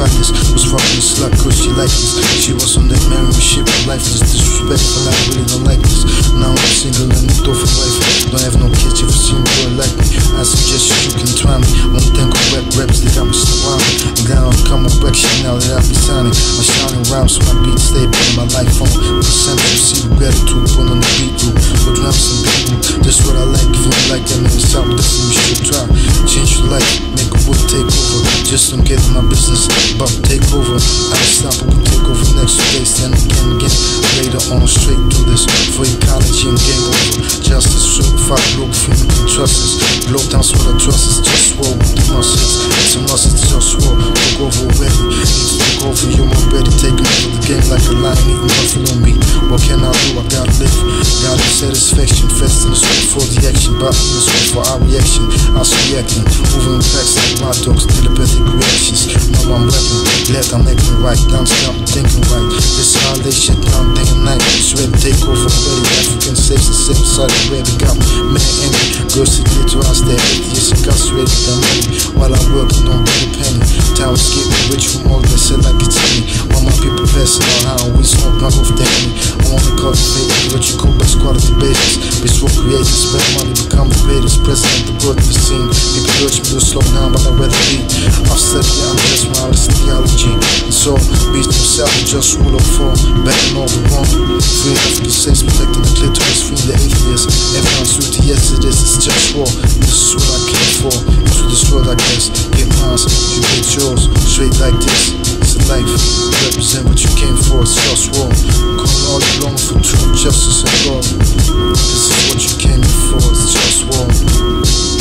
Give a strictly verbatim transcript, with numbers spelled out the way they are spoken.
practice. Was fucking a slut cause she liked this. She was on that married shit with lifeless disrespectful. I really don't like this. Now I'm single and moved off a wife. Don't have no kids, if you see a boy like me, I suggest you can try me. One thing on rap raps, they got me surrounded. I'm gonna come on back shit now that I be signing. My shining rhymes, so my beat stay in my life on. Percentage, see gratitude, put on the beat group. With drums and beat group, that's what I like. If you don't like that, man, it's something that you should try. Change your life, make a wood take over. Just don't get in my business, but take over. Unstoppable, take over next day, stand again, again. Later on, straight do this for ecology and game over. Justice, certified, global film, you can trust us. Globe down, so what I trust is just war with the muscles. It's a must, it's just war. Look over already, need to look over you, I'm ready. Taking over the game like a lion, eating buffalo meat. What can I do? I gotta live. Gotta satisfaction, fast in the street for the action. But in the street for our reaction. I was reacting, moving facts like my dogs, telepathic reactions. Now I'm rapping, glad I'm acting right. Down to I'm thinking right. This how they shit down day and night. It's ready to take over already. African saves the same side of where they got me. Man angry, girls to get to us, they're atheists, incarcerated, they're money. While I'm working on big penny. Time is getting rich from all that said like it's me. While my people passing on how we smoke knock off the enemy. I wanna cultivate what you call best quality basis. Bitch for creators, spend money, become the greatest. President, the birth of the scene. People urge me to slow down, but I'd rather lead. I've studied the undressed moralist theology. And so, beast himself and just rule of four. Backing all the wrong. Free African states, protecting the clitoris, freeing the atheists. Everyone's with the yes, it is, it's just war. This is what I came for. Into this world, I guess. Get mine, you get yours. Straight like this. It's a life. Represent what you came for, it's just war. Calling all you long for truth, justice, and God. This is what you came here for, it's just war.